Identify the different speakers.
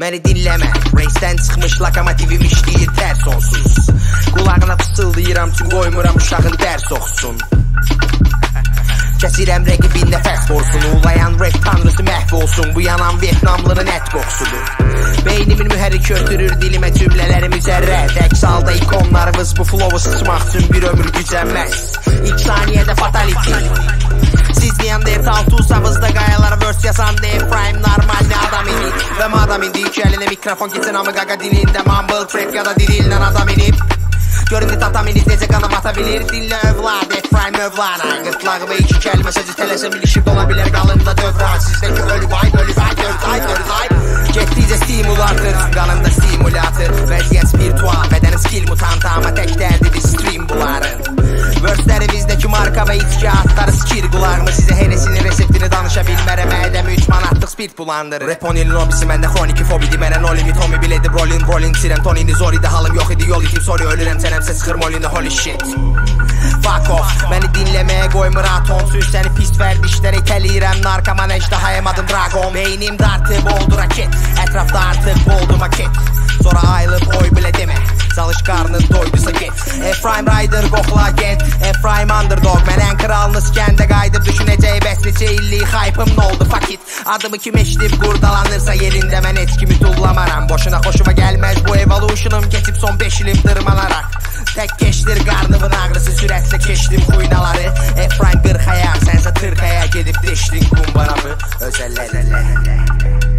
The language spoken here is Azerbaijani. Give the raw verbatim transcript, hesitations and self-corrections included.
Speaker 1: məni dinləmə. Reisdən çıxmış lokomotivim işləyir tərs onsuz. Qulağına fısıldayıram tüm qoymuram uşağın dərs oxusun. Kəsirəm rəqibin nəfəs borsun, ulayan rap tanrısı məhv olsun. Bu yanan Vietnamlının ət qoxusudur. Beynimin mühərrik ötürür dilimə cümlələri mücərrəd. Əks halda ikonlarımız bu flowu sıçmaq üçün bir ömür gücənməz. İlk saniyədə fatality. Siz Neandertal tulsavızda qayalar verse yazan Efraim normalni adam idi. Və madam indi iki əlinə mikrofon keçən amı qaqa dilində mumble trap ya da dilillə adam inib. Göründü tataminiz necə qanam atabilir. Dinlə övlad, Efraim övlana. Qırtlağıma iki kəlmə sözü tələsəm ilişib ola bilər qalında dövran. Sizdəki ölü vay, ölü vay, dörd ay, dörd ay. Getdikcə stimulator, qalında stimulator. Vəziyyət spiritual, bədənim skill mutant. Amma tək dərdidir stream buların. Verslərimizdəki marka və içki atları skir qulağımı. Sizə heresini, reseptini danışa bilmərəm. Ədəmi üç manatlıq spirt bulandır. Rap on ilin obisi, məndə xroniki fobidi. Mənə no limit, homi biledi, rolling, rolling. Sirem tonini zor idi, halım yox idi. Yol itib, sorry, ölürəm sənəmsə sıxır molini, holy shit. Fuck off, məni dinləməyə qoymur atonsuz. Səni pis fərdişlər itəliyirəm. Narkoman əjdahayım, adım Dragon. Beynim dartıb oldu raket, ətrafda artıq oldu maket. Sonra ayılıb oy bilə demə, çalış qarnın doydusa get. Efraim Rider qoxla get, Efraim underdog. Mənən kralınız kəndə qaydır, düşünəcəyi bəs neçə illik hype'ım noldu fuck it. Adımı kim eşidib qurdalanırsa yerində mən heç kimi tullamaram. Boşuna xoşuma gəlməz bu evolutionum, keçib son beş ilim dırmanaraq. Tək keçdir qarnımın ağrısı, sürətlə keçdim xuynaları. Efraim qırxaya, sənsə tırxaya gedib deşdin kumbaramı. Özəllələ